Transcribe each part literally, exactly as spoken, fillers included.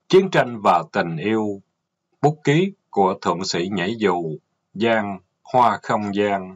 Chiến tranh và tình yêu. Bút ký của thượng sĩ nhảy dù. Giang, Hoa không gian.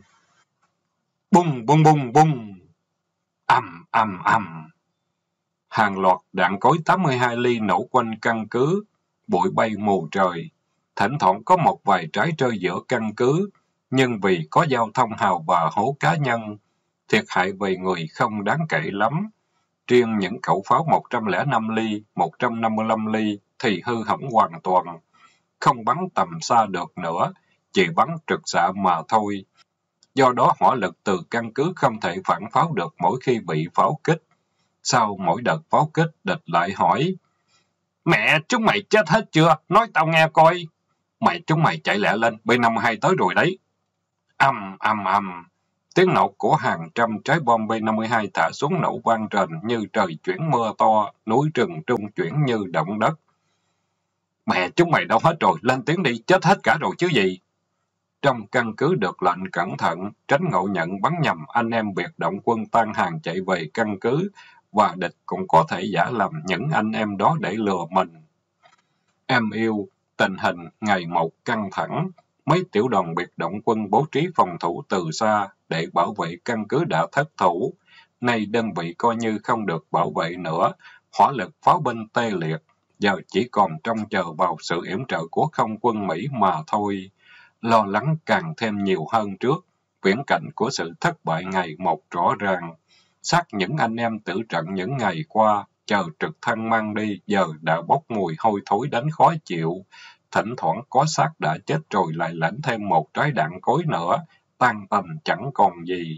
Bung bung bung bung. Ầm ầm ầm. Hàng loạt đạn cối tám mươi hai ly nổ quanh căn cứ, bụi bay mù trời. Thỉnh thoảng có một vài trái rơi giữa căn cứ, nhưng vì có giao thông hào và hố cá nhân, thiệt hại về người không đáng kể lắm. Riêng những khẩu pháo một trăm lẻ năm ly, một trăm năm mươi lăm ly thì hư hỏng hoàn toàn, không bắn tầm xa được nữa, chỉ bắn trực xạ mà thôi. Do đó hỏa lực từ căn cứ không thể phản pháo được mỗi khi bị pháo kích. Sau mỗi đợt pháo kích, địch lại hỏi: "Mẹ, chúng mày chết hết chưa? Nói tao nghe coi." "Mày chúng mày chạy lẹ lên, B năm mươi hai tới rồi đấy." Ầm ầm ầm, tiếng nổ của hàng trăm trái bom B năm mươi hai thả xuống nổ vang rền như trời chuyển mưa to, núi rừng trung chuyển như động đất. "Mẹ chúng mày đâu hết rồi, lên tiếng đi, chết hết cả rồi chứ gì." Trong căn cứ được lệnh cẩn thận, tránh ngộ nhận bắn nhầm, anh em biệt động quân tan hàng chạy về căn cứ, và địch cũng có thể giả lầm những anh em đó để lừa mình. Em yêu, tình hình ngày một căng thẳng. Mấy tiểu đoàn biệt động quân bố trí phòng thủ từ xa để bảo vệ căn cứ đã thất thủ. Nay đơn vị coi như không được bảo vệ nữa, hỏa lực pháo binh tê liệt, giờ chỉ còn trông chờ vào sự yểm trợ của không quân Mỹ mà thôi. Lo lắng càng thêm nhiều hơn trước, viễn cảnh của sự thất bại ngày một rõ ràng. Xác những anh em tử trận những ngày qua, chờ trực thăng mang đi, giờ đã bốc mùi hôi thối đến khó chịu. Thỉnh thoảng có xác đã chết rồi lại lãnh thêm một trái đạn cối nữa, tan tành chẳng còn gì.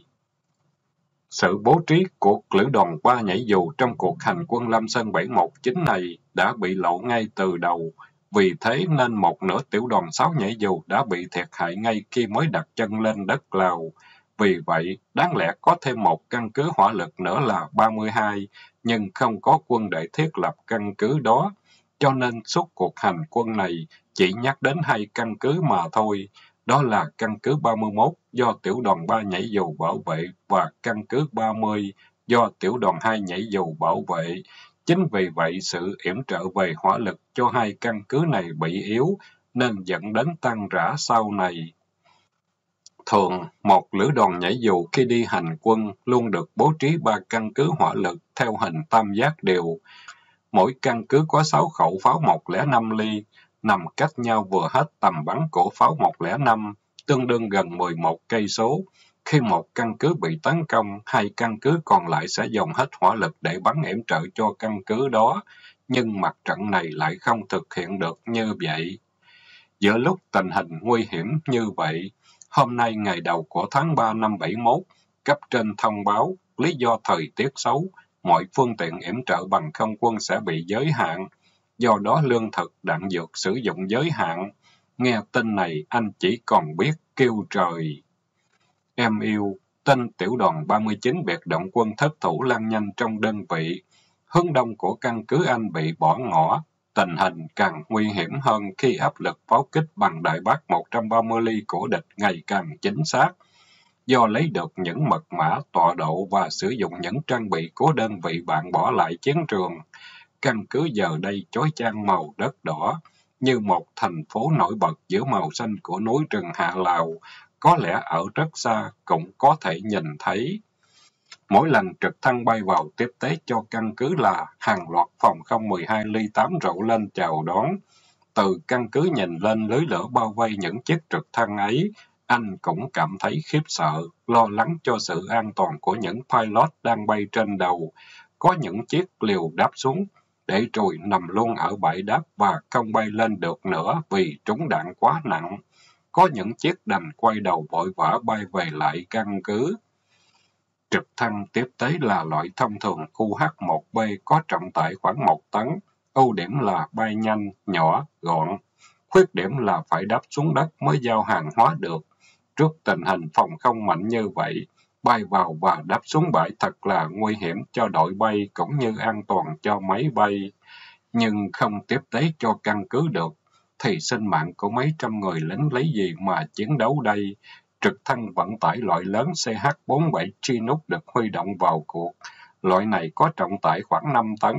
Sự bố trí của lữ đoàn ba nhảy dù trong cuộc hành quân Lam Sơn bảy một chín này đã bị lộ ngay từ đầu. Vì thế nên một nửa tiểu đoàn sáu nhảy dù đã bị thiệt hại ngay khi mới đặt chân lên đất Lào. Vì vậy, đáng lẽ có thêm một căn cứ hỏa lực nữa là ba mươi hai, nhưng không có quân để thiết lập căn cứ đó. Cho nên suốt cuộc hành quân này chỉ nhắc đến hai căn cứ mà thôi. Đó là căn cứ ba mươi mốt do tiểu đoàn ba nhảy dù bảo vệ và căn cứ ba mươi do tiểu đoàn hai nhảy dù bảo vệ. Chính vì vậy, sự yểm trợ về hỏa lực cho hai căn cứ này bị yếu, nên dẫn đến tan rã sau này. Thường, một lữ đoàn nhảy dù khi đi hành quân luôn được bố trí ba căn cứ hỏa lực theo hình tam giác đều. Mỗi căn cứ có sáu khẩu pháo một không năm ly, nằm cách nhau vừa hết tầm bắn của pháo một không năm, tương đương gần mười một cây số. Khi một căn cứ bị tấn công, hai căn cứ còn lại sẽ dồn hết hỏa lực để bắn yểm trợ cho căn cứ đó, nhưng mặt trận này lại không thực hiện được như vậy. Giữa lúc tình hình nguy hiểm như vậy, hôm nay ngày đầu của tháng ba năm bảy mốt, cấp trên thông báo lý do thời tiết xấu, mọi phương tiện yểm trợ bằng không quân sẽ bị giới hạn, do đó lương thực, đạn dược sử dụng giới hạn. Nghe tin này anh chỉ còn biết kêu trời. Em yêu, tên tiểu đoàn ba mươi chín biệt động quân thất thủ lan nhanh trong đơn vị. Hướng đông của căn cứ anh bị bỏ ngỏ. Tình hình càng nguy hiểm hơn khi áp lực pháo kích bằng đại bác một trăm ba mươi ly của địch ngày càng chính xác. Do lấy được những mật mã, tọa độ và sử dụng những trang bị của đơn vị bạn bỏ lại chiến trường, căn cứ giờ đây chói chang màu đất đỏ, như một thành phố nổi bật giữa màu xanh của núi rừng Hạ Lào, có lẽ ở rất xa cũng có thể nhìn thấy. Mỗi lần trực thăng bay vào tiếp tế cho căn cứ là hàng loạt phòng không mười hai ly tám rộ lên chào đón. Từ căn cứ nhìn lên lưới lửa bao vây những chiếc trực thăng ấy, anh cũng cảm thấy khiếp sợ, lo lắng cho sự an toàn của những pilot đang bay trên đầu. Có những chiếc liều đáp xuống, để rồi nằm luôn ở bãi đáp và không bay lên được nữa vì trúng đạn quá nặng. Có những chiếc đành quay đầu vội vã bay về lại căn cứ. Trực thăng tiếp tế là loại thông thường Q H một B có trọng tải khoảng một tấn. Ưu điểm là bay nhanh, nhỏ, gọn. Khuyết điểm là phải đáp xuống đất mới giao hàng hóa được. Trước tình hình phòng không mạnh như vậy, bay vào và đáp xuống bãi thật là nguy hiểm cho đội bay cũng như an toàn cho máy bay. Nhưng không tiếp tế cho căn cứ được, thì sinh mạng của mấy trăm người lính lấy gì mà chiến đấu đây? Trực thăng vận tải loại lớn C H bốn mươi bảy Chinook được huy động vào cuộc. Loại này có trọng tải khoảng năm tấn,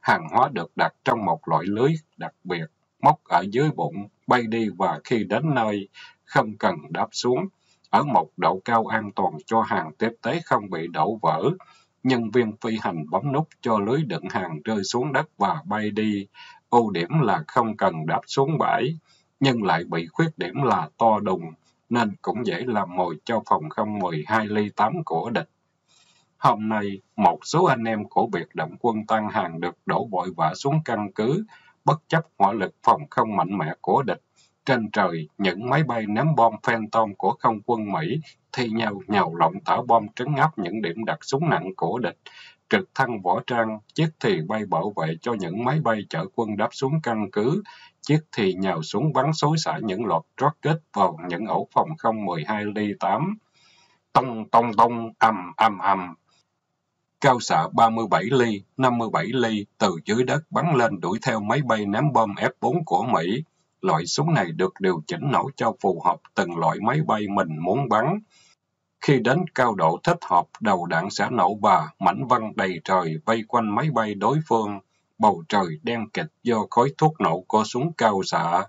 Hàng hóa được đặt trong một loại lưới đặc biệt, móc ở dưới bụng, bay đi và khi đến nơi, không cần đáp xuống. Ở một độ cao an toàn cho hàng tiếp tế không bị đổ vỡ. Nhân viên phi hành bấm nút cho lưới đựng hàng rơi xuống đất và bay đi. Ưu điểm là không cần đáp xuống bãi, nhưng lại bị khuyết điểm là to đùng, nên cũng dễ làm mồi cho phòng không một hai ly tám của địch. Hôm nay, một số anh em của biệt động quân tăng hàng được đổ vội vã xuống căn cứ, bất chấp hỏa lực phòng không mạnh mẽ của địch. Trên trời, những máy bay ném bom Phantom của không quân Mỹ thi nhau nhào lộn thả bom trấn áp những điểm đặt súng nặng của địch. Trực thăng võ trang, chiếc thì bay bảo vệ cho những máy bay chở quân đáp xuống căn cứ, chiếc thì nhào xuống bắn xối xả những loạt rocket vào những ổ phòng không một hai ly tám. Tông tông tông, ầm ầm ầm. Cao xạ ba mươi bảy ly, năm mươi bảy ly từ dưới đất bắn lên đuổi theo máy bay ném bom F bốn của Mỹ. Loại súng này được điều chỉnh nổ cho phù hợp từng loại máy bay mình muốn bắn. Khi đến cao độ thích hợp, đầu đạn sẽ nổ và mảnh văng đầy trời vây quanh máy bay đối phương. Bầu trời đen kịt do khói thuốc nổ của súng cao xạ.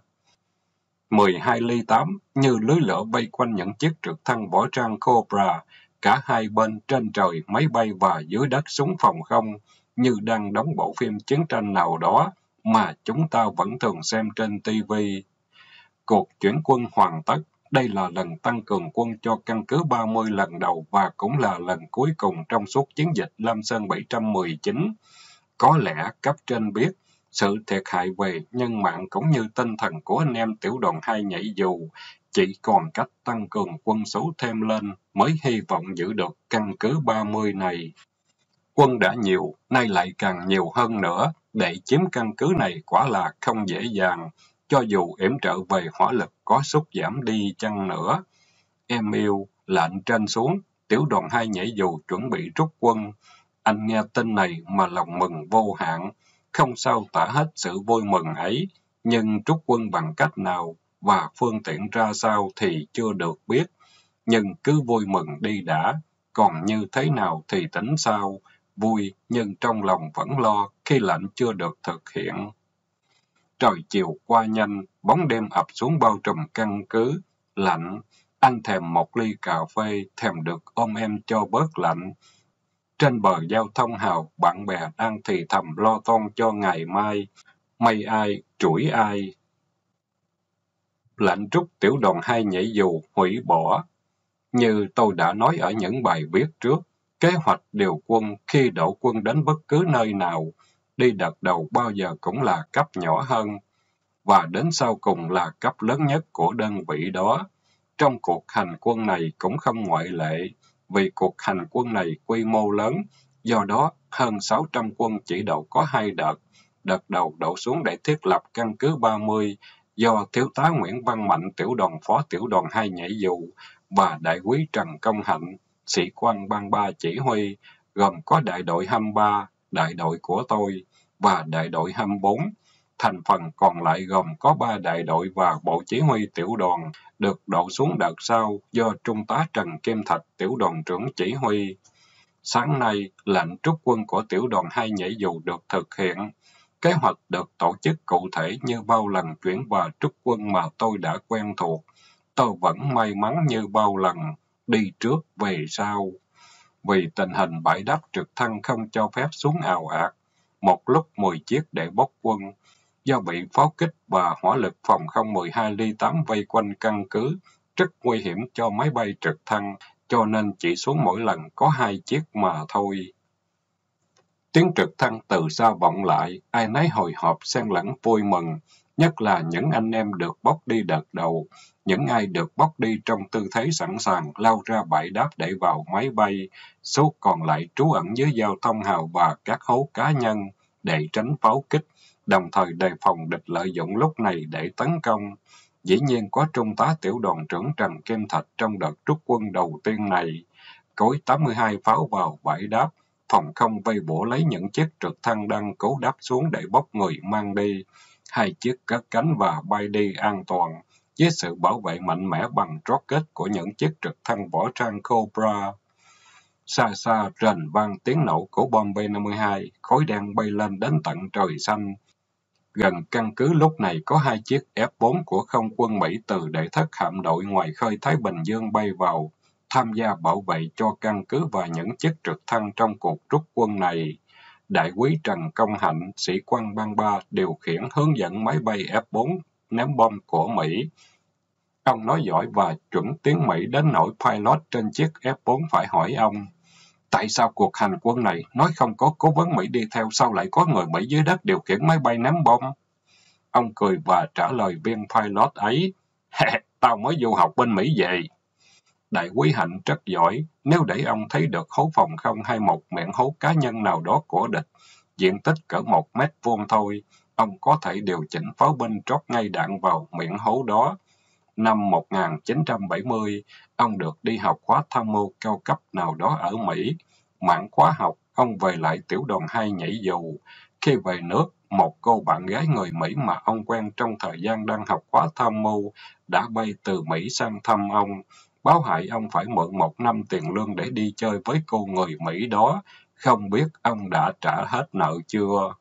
mười hai ly tám như lưới lửa vây quanh những chiếc trực thăng võ trang Cobra. Cả hai bên trên trời, máy bay và dưới đất súng phòng không, như đang đóng bộ phim chiến tranh nào đó mà chúng ta vẫn thường xem trên ti vi. Cuộc chuyển quân hoàn tất. Đây là lần tăng cường quân cho căn cứ ba mươi lần đầu và cũng là lần cuối cùng trong suốt chiến dịch Lam Sơn bảy trăm mười chín. Có lẽ cấp trên biết, sự thiệt hại về nhân mạng cũng như tinh thần của anh em tiểu đoàn hai nhảy dù chỉ còn cách tăng cường quân số thêm lên mới hy vọng giữ được căn cứ ba mươi này. Quân đã nhiều, nay lại càng nhiều hơn nữa, để chiếm căn cứ này quả là không dễ dàng, cho dù yểm trợ về hỏa lực có sút giảm đi chăng nữa. Em yêu, lệnh trên xuống, tiểu đoàn hai nhảy dù chuẩn bị rút quân. Anh nghe tin này mà lòng mừng vô hạn, không sao tả hết sự vui mừng ấy, nhưng rút quân bằng cách nào và phương tiện ra sao thì chưa được biết. Nhưng cứ vui mừng đi đã, còn như thế nào thì tính sao, vui nhưng trong lòng vẫn lo khi lệnh chưa được thực hiện. Trời chiều qua nhanh, bóng đêm ập xuống bao trùm căn cứ, lạnh, anh thèm một ly cà phê, thèm được ôm em cho bớt lạnh. Trên bờ giao thông hào, bạn bè đang thì thầm lo toan cho ngày mai, mây ai, trũi ai. Lệnh rút tiểu đoàn hai nhảy dù, hủy bỏ. Như tôi đã nói ở những bài viết trước, kế hoạch điều quân khi đổ quân đến bất cứ nơi nào, đi đợt đầu bao giờ cũng là cấp nhỏ hơn, và đến sau cùng là cấp lớn nhất của đơn vị đó. Trong cuộc hành quân này cũng không ngoại lệ, vì cuộc hành quân này quy mô lớn, do đó hơn sáu trăm quân chỉ đổ có hai đợt. Đợt đầu đổ xuống để thiết lập căn cứ ba mươi, do Thiếu tá Nguyễn Văn Mạnh tiểu đoàn phó tiểu đoàn hai nhảy dù và đại úy Trần Công Hạnh, sĩ quan ban ba chỉ huy, gồm có đại đội hai mươi ba, đại đội của tôi, và đại đội hai mươi bốn. Thành phần còn lại gồm có ba đại đội và bộ chỉ huy tiểu đoàn, được đổ xuống đợt sau do Trung tá Trần Kim Thạch, tiểu đoàn trưởng chỉ huy. Sáng nay, lệnh rút quân của tiểu đoàn hai nhảy dù được thực hiện. Kế hoạch được tổ chức cụ thể như bao lần chuyển và rút quân mà tôi đã quen thuộc. Tôi vẫn may mắn như bao lần, đi trước về sau. Vì tình hình bãi đáp trực thăng không cho phép xuống ào ạt, một lúc mười chiếc để bốc quân. Do bị pháo kích và hỏa lực phòng không một hai ly tám vây quanh căn cứ, rất nguy hiểm cho máy bay trực thăng, cho nên chỉ xuống mỗi lần có hai chiếc mà thôi. Tiếng trực thăng từ xa vọng lại, ai nấy hồi hộp xen lẫn vui mừng, nhất là những anh em được bốc đi đợt đầu, những ai được bốc đi trong tư thế sẵn sàng lao ra bãi đáp để vào máy bay, số còn lại trú ẩn dưới giao thông hào và các hố cá nhân để tránh pháo kích, đồng thời đề phòng địch lợi dụng lúc này để tấn công. Dĩ nhiên có Trung tá tiểu đoàn trưởng Trần Kim Thạch trong đợt rút quân đầu tiên này, cối tám mươi hai pháo vào bãi đáp, phòng không vây bủa lấy những chiếc trực thăng đang cố đáp xuống để bốc người mang đi. Hai chiếc cất cánh và bay đi an toàn, với sự bảo vệ mạnh mẽ bằng rocket của những chiếc trực thăng võ trang Cobra. Xa xa rền vang tiếng nổ của bom B năm mươi hai, khói đen bay lên đến tận trời xanh. Gần căn cứ lúc này có hai chiếc F bốn của không quân Mỹ từ đệ thất hạm đội ngoài khơi Thái Bình Dương bay vào, tham gia bảo vệ cho căn cứ và những chiếc trực thăng trong cuộc rút quân này. Đại úy Trần Công Hạnh, sĩ quan ban ba, điều khiển hướng dẫn máy bay F bốn ném bom của Mỹ. Ông nói giỏi và chuẩn tiếng Mỹ đến nỗi pilot trên chiếc F bốn phải hỏi ông: tại sao cuộc hành quân này nói không có cố vấn Mỹ đi theo, sao lại có người Mỹ dưới đất điều khiển máy bay ném bom? Ông cười và trả lời viên pilot ấy: tao mới du học bên Mỹ về. Đại úy Hạnh rất giỏi, nếu để ông thấy được hố phòng không hay một miệng hố cá nhân nào đó của địch, diện tích cỡ một mét vuông thôi, ông có thể điều chỉnh pháo binh trót ngay đạn vào miệng hố đó. Năm một nghìn chín trăm bảy mươi, ông được đi học khóa tham mưu cao cấp nào đó ở Mỹ. Mãn khóa học, ông về lại tiểu đoàn hai nhảy dù. Khi về nước, một cô bạn gái người Mỹ mà ông quen trong thời gian đang học khóa tham mưu đã bay từ Mỹ sang thăm ông, báo hại ông phải mượn một năm tiền lương để đi chơi với cô người Mỹ đó. Không biết ông đã trả hết nợ chưa?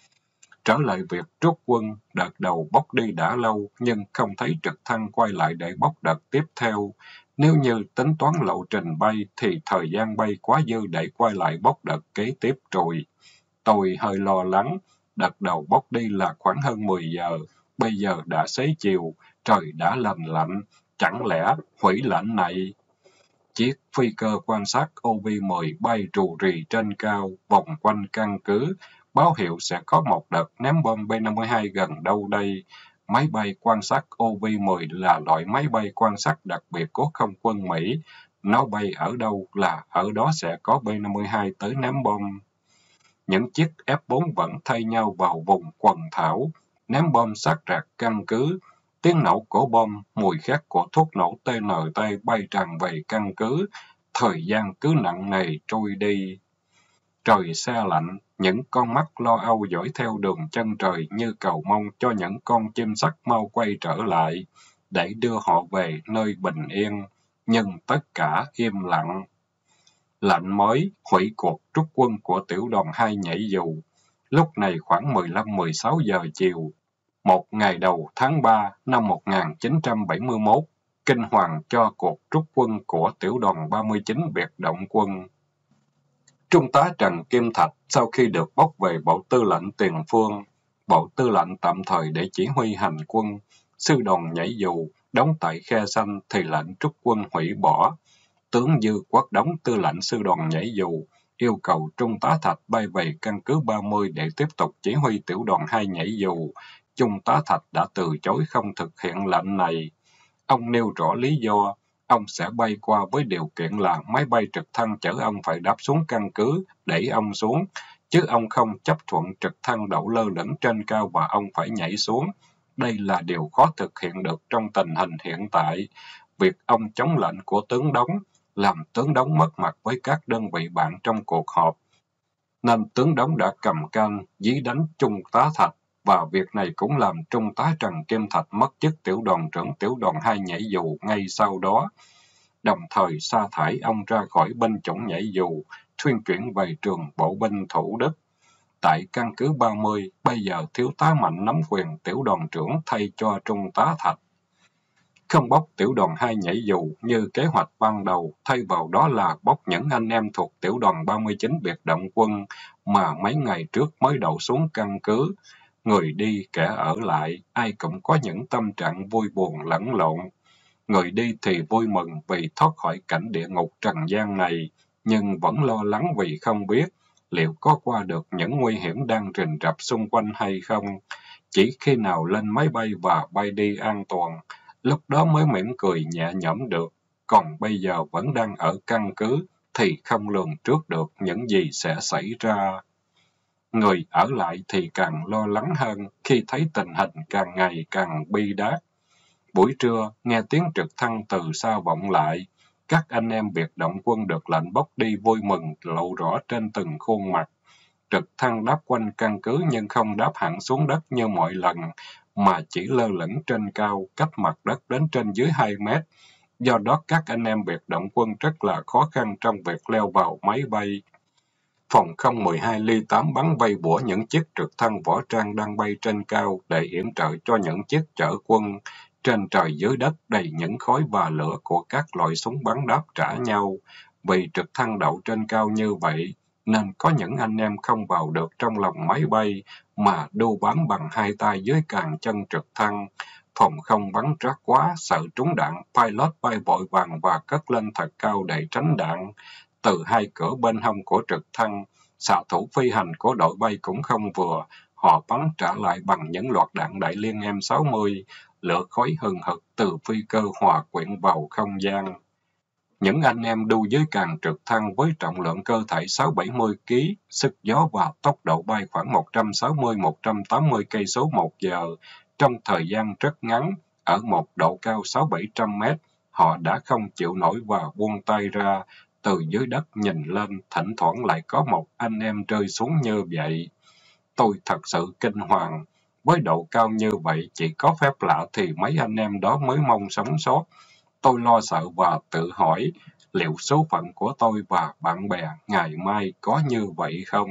Trở lại việc rút quân, đợt đầu bốc đi đã lâu, nhưng không thấy trực thăng quay lại để bốc đợt tiếp theo. Nếu như tính toán lộ trình bay, thì thời gian bay quá dư để quay lại bốc đợt kế tiếp rồi. Tôi hơi lo lắng, đợt đầu bốc đi là khoảng hơn mười giờ, bây giờ đã xế chiều, trời đã lành lạnh, chẳng lẽ hủy lệnh này? Chiếc phi cơ quan sát O V mười bay rù rì trên cao, vòng quanh căn cứ, báo hiệu sẽ có một đợt ném bom B năm mươi hai gần đâu đây. Máy bay quan sát O V mười là loại máy bay quan sát đặc biệt của không quân Mỹ. Nó bay ở đâu là ở đó sẽ có B năm mươi hai tới ném bom. Những chiếc F bốn vẫn thay nhau vào vùng quần thảo, ném bom sát rạc căn cứ. Tiếng nổ của bom, mùi khét của thuốc nổ T N T bay tràn về căn cứ. Thời gian cứ nặng nề trôi đi. Trời se lạnh, những con mắt lo âu dõi theo đường chân trời như cầu mong cho những con chim sắt mau quay trở lại, để đưa họ về nơi bình yên. Nhưng tất cả im lặng. Lệnh mới, hủy cuộc rút quân của tiểu đoàn hai nhảy dù. Lúc này khoảng mười lăm mười sáu giờ chiều. Một ngày đầu tháng ba năm một nghìn chín trăm bảy mươi mốt, kinh hoàng cho cuộc rút quân của tiểu đoàn ba mươi chín biệt động quân. Trung tá Trần Kim Thạch sau khi được bốc về Bộ Tư lệnh Tiền Phương, Bộ Tư lệnh tạm thời để chỉ huy hành quân, sư đoàn nhảy dù đóng tại Khe Xanh thì lệnh rút quân hủy bỏ. Tướng Dư Quốc Đống, tư lệnh sư đoàn nhảy dù, yêu cầu Trung tá Thạch bay về căn cứ ba mươi để tiếp tục chỉ huy tiểu đoàn hai nhảy dù. Trung tá Thạch đã từ chối không thực hiện lệnh này. Ông nêu rõ lý do, ông sẽ bay qua với điều kiện là máy bay trực thăng chở ông phải đáp xuống căn cứ, để ông xuống, chứ ông không chấp thuận trực thăng đậu lơ lửng trên cao và ông phải nhảy xuống. Đây là điều khó thực hiện được trong tình hình hiện tại. Việc ông chống lệnh của tướng Đống làm tướng Đống mất mặt với các đơn vị bạn trong cuộc họp, nên tướng Đống đã cầm can dí đánh Trung tá Thạch, và việc này cũng làm Trung tá Trần Kim Thạch mất chức tiểu đoàn trưởng tiểu đoàn hai nhảy dù ngay sau đó, đồng thời sa thải ông ra khỏi binh chủng nhảy dù, thuyên chuyển về trường bộ binh Thủ Đức. Tại căn cứ ba mươi, bây giờ thiếu tá Mạnh nắm quyền tiểu đoàn trưởng thay cho Trung tá Thạch. Không bốc tiểu đoàn hai nhảy dù như kế hoạch ban đầu, thay vào đó là bốc những anh em thuộc tiểu đoàn ba mươi chín biệt động quân mà mấy ngày trước mới đậu xuống căn cứ. Người đi kẻ ở lại, ai cũng có những tâm trạng vui buồn lẫn lộn. Người đi thì vui mừng vì thoát khỏi cảnh địa ngục trần gian này, nhưng vẫn lo lắng vì không biết liệu có qua được những nguy hiểm đang rình rập xung quanh hay không. Chỉ khi nào lên máy bay và bay đi an toàn, lúc đó mới mỉm cười nhẹ nhõm được. Còn bây giờ vẫn đang ở căn cứ, thì không lường trước được những gì sẽ xảy ra. Người ở lại thì càng lo lắng hơn khi thấy tình hình càng ngày càng bi đát. Buổi trưa, nghe tiếng trực thăng từ xa vọng lại. Các anh em biệt động quân được lệnh bốc đi vui mừng lộ rõ trên từng khuôn mặt. Trực thăng đáp quanh căn cứ nhưng không đáp hẳn xuống đất như mọi lần, mà chỉ lơ lửng trên cao, cách mặt đất đến trên dưới hai mét. Do đó các anh em biệt động quân rất là khó khăn trong việc leo vào máy bay. Phòng không một hai ly tám bắn bay bủa những chiếc trực thăng võ trang đang bay trên cao để yểm trợ cho những chiếc chở quân. Trên trời dưới đất đầy những khói và lửa của các loại súng bắn đáp trả nhau. Vì trực thăng đậu trên cao như vậy, nên có những anh em không vào được trong lòng máy bay, mà đu bám bằng hai tay dưới càng chân trực thăng. Phòng không bắn rát quá, sợ trúng đạn, pilot bay vội vàng và cất lên thật cao để tránh đạn. Từ hai cửa bên hông của trực thăng, xạ thủ phi hành của đội bay cũng không vừa, họ bắn trả lại bằng những loạt đạn đại liên M sáu mươi, lửa khói hừng hực từ phi cơ hòa quyện vào không gian. Những anh em đu dưới càng trực thăng với trọng lượng cơ thể sáu bảy mươi ki lô gam, sức gió và tốc độ bay khoảng một trăm sáu mươi đến một trăm tám mươi cây số một giờ. Trong thời gian rất ngắn, ở một độ cao sáu bảy trăm mét, họ đã không chịu nổi và buông tay ra. Từ dưới đất nhìn lên, thỉnh thoảng lại có một anh em rơi xuống như vậy. Tôi thật sự kinh hoàng. Với độ cao như vậy, chỉ có phép lạ thì mấy anh em đó mới mong sống sót. Tôi lo sợ và tự hỏi, liệu số phận của tôi và bạn bè ngày mai có như vậy không?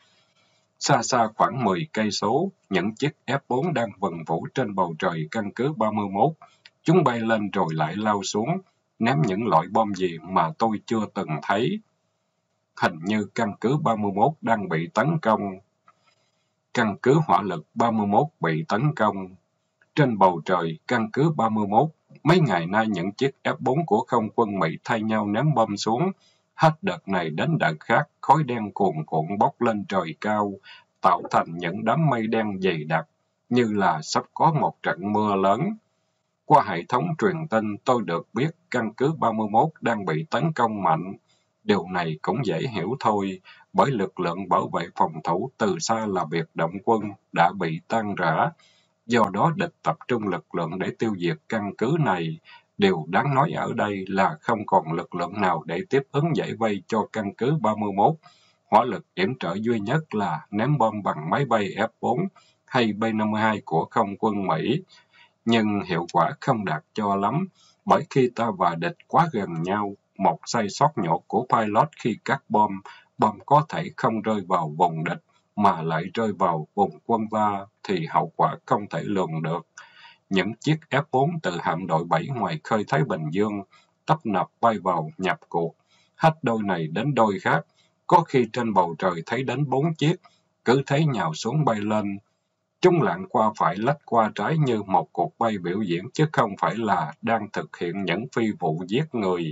Xa xa khoảng mười cây số, những chiếc F bốn đang vần vũ trên bầu trời căn cứ ba mươi mốt. Chúng bay lên rồi lại lao xuống, ném những loại bom gì mà tôi chưa từng thấy. Hình như căn cứ ba mươi mốt đang bị tấn công. Căn cứ hỏa lực ba mươi mốt bị tấn công. Trên bầu trời, căn cứ ba mươi mốt, mấy ngày nay những chiếc F bốn của không quân Mỹ thay nhau ném bom xuống. Hết đợt này đến đợt khác, khói đen cuồn cuộn bốc lên trời cao, tạo thành những đám mây đen dày đặc, như là sắp có một trận mưa lớn. Qua hệ thống truyền tin, tôi được biết căn cứ ba mươi mốt đang bị tấn công mạnh. Điều này cũng dễ hiểu thôi, bởi lực lượng bảo vệ phòng thủ từ xa là biệt động quân đã bị tan rã. Do đó địch tập trung lực lượng để tiêu diệt căn cứ này. Điều đáng nói ở đây là không còn lực lượng nào để tiếp ứng giải vây cho căn cứ ba mươi mốt. Hỏa lực yểm trợ duy nhất là ném bom bằng máy bay F bốn hay B năm mươi hai của không quân Mỹ. Nhưng hiệu quả không đạt cho lắm, bởi khi ta và địch quá gần nhau, một sai sót nhỏ của pilot khi cắt bom, bom có thể không rơi vào vùng địch, mà lại rơi vào vùng quân ta, thì hậu quả không thể lường được. Những chiếc F bốn từ hạm đội bảy ngoài khơi Thái Bình Dương, tấp nập bay vào nhập cuộc, hết đôi này đến đôi khác, có khi trên bầu trời thấy đến bốn chiếc, cứ thế nhào xuống bay lên. Chúng lạng qua phải lách qua trái như một cuộc bay biểu diễn, chứ không phải là đang thực hiện những phi vụ giết người.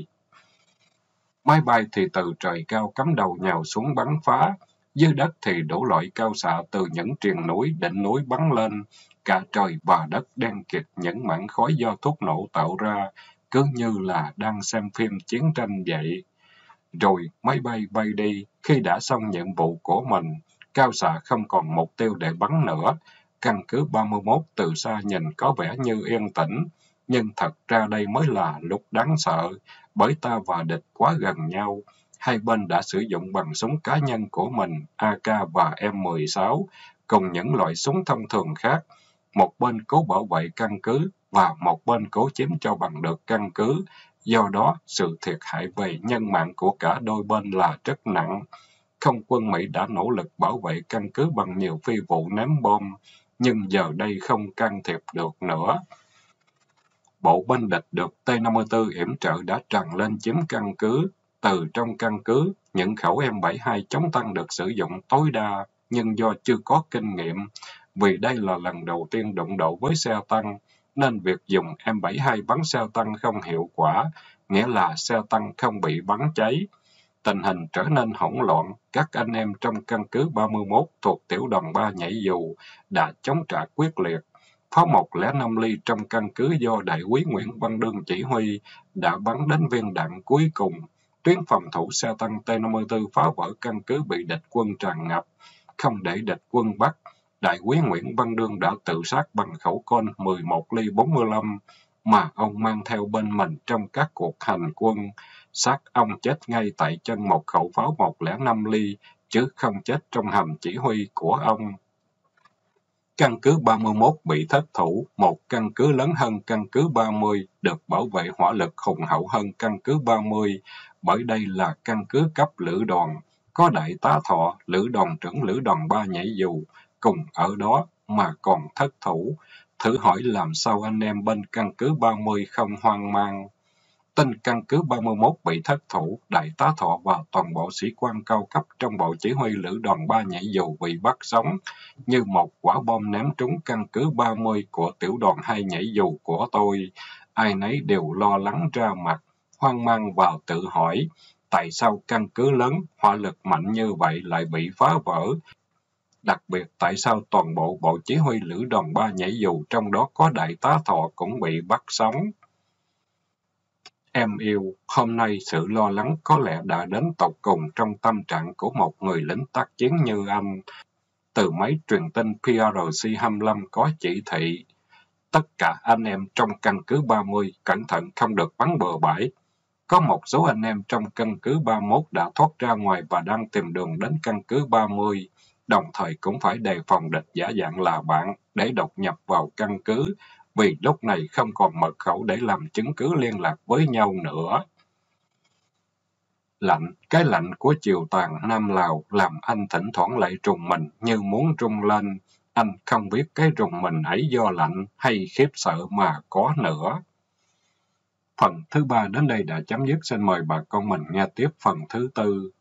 Máy bay thì từ trời cao cắm đầu nhào xuống bắn phá, dưới đất thì đổ loại cao xạ từ những triền núi, đỉnh núi bắn lên, cả trời và đất đen kịt những mảng khói do thuốc nổ tạo ra, cứ như là đang xem phim chiến tranh vậy. Rồi máy bay bay đi, khi đã xong nhiệm vụ của mình, cao xạ không còn mục tiêu để bắn nữa. Căn cứ ba mươi mốt từ xa nhìn có vẻ như yên tĩnh, nhưng thật ra đây mới là lúc đáng sợ, bởi ta và địch quá gần nhau. Hai bên đã sử dụng bằng súng cá nhân của mình, A K và M mười sáu, cùng những loại súng thông thường khác. Một bên cố bảo vệ căn cứ, và một bên cố chiếm cho bằng được căn cứ. Do đó, sự thiệt hại về nhân mạng của cả đôi bên là rất nặng. Không quân Mỹ đã nỗ lực bảo vệ căn cứ bằng nhiều phi vụ ném bom, nhưng giờ đây không can thiệp được nữa. Bộ binh địch được T năm mươi tư yểm trợ đã tràn lên chiếm căn cứ. Từ trong căn cứ, những khẩu M bảy mươi hai chống tăng được sử dụng tối đa, nhưng do chưa có kinh nghiệm, vì đây là lần đầu tiên đụng độ với xe tăng, nên việc dùng M bảy mươi hai bắn xe tăng không hiệu quả, nghĩa là xe tăng không bị bắn cháy. Tình hình trở nên hỗn loạn, các anh em trong căn cứ ba mươi mốt thuộc tiểu đoàn ba nhảy dù đã chống trả quyết liệt. Pháo một không năm ly trong căn cứ do đại úy Nguyễn Văn Đương chỉ huy đã bắn đến viên đạn cuối cùng. Tuyến phòng thủ xe tăng T năm mươi tư phá vỡ căn cứ bị địch quân tràn ngập, không để địch quân bắt. Đại úy Nguyễn Văn Đương đã tự sát bằng khẩu côn mười một ly bốn mươi lăm mà ông mang theo bên mình trong các cuộc hành quân. Xác ông chết ngay tại chân một khẩu pháo một không năm ly, chứ không chết trong hầm chỉ huy của ông. Căn cứ ba mươi mốt bị thất thủ, một căn cứ lớn hơn căn cứ ba mươi, được bảo vệ hỏa lực hùng hậu hơn căn cứ ba mươi, bởi đây là căn cứ cấp lữ đoàn, có đại tá Thọ, lữ đoàn trưởng lữ đoàn ba nhảy dù, cùng ở đó mà còn thất thủ. Thử hỏi làm sao anh em bên căn cứ ba mươi không hoang mang. Tin căn cứ ba mươi mốt bị thất thủ, đại tá Thọ và toàn bộ sĩ quan cao cấp trong bộ chỉ huy lữ đoàn ba nhảy dù bị bắt sống, như một quả bom ném trúng căn cứ ba mươi của tiểu đoàn hai nhảy dù của tôi. Ai nấy đều lo lắng ra mặt, hoang mang và tự hỏi, tại sao căn cứ lớn, hỏa lực mạnh như vậy lại bị phá vỡ? Đặc biệt tại sao toàn bộ bộ chỉ huy lữ đoàn ba nhảy dù, trong đó có đại tá Thọ, cũng bị bắt sống? Em yêu, hôm nay sự lo lắng có lẽ đã đến tột cùng trong tâm trạng của một người lính tác chiến như anh. Từ máy truyền tin P R C hai mươi lăm có chỉ thị, tất cả anh em trong căn cứ ba mươi cẩn thận không được bắn bừa bãi. Có một số anh em trong căn cứ ba mươi mốt đã thoát ra ngoài và đang tìm đường đến căn cứ ba mươi, đồng thời cũng phải đề phòng địch giả dạng là bạn để đột nhập vào căn cứ, vì lúc này không còn mật khẩu để làm chứng cứ liên lạc với nhau nữa. Lạnh, cái lạnh của chiều tàn Nam Lào làm anh thỉnh thoảng lại rùng mình như muốn rung lên. Anh không biết cái rùng mình ấy do lạnh hay khiếp sợ mà có nữa. Phần thứ ba đến đây đã chấm dứt. Xin mời bà con mình nghe tiếp phần thứ tư.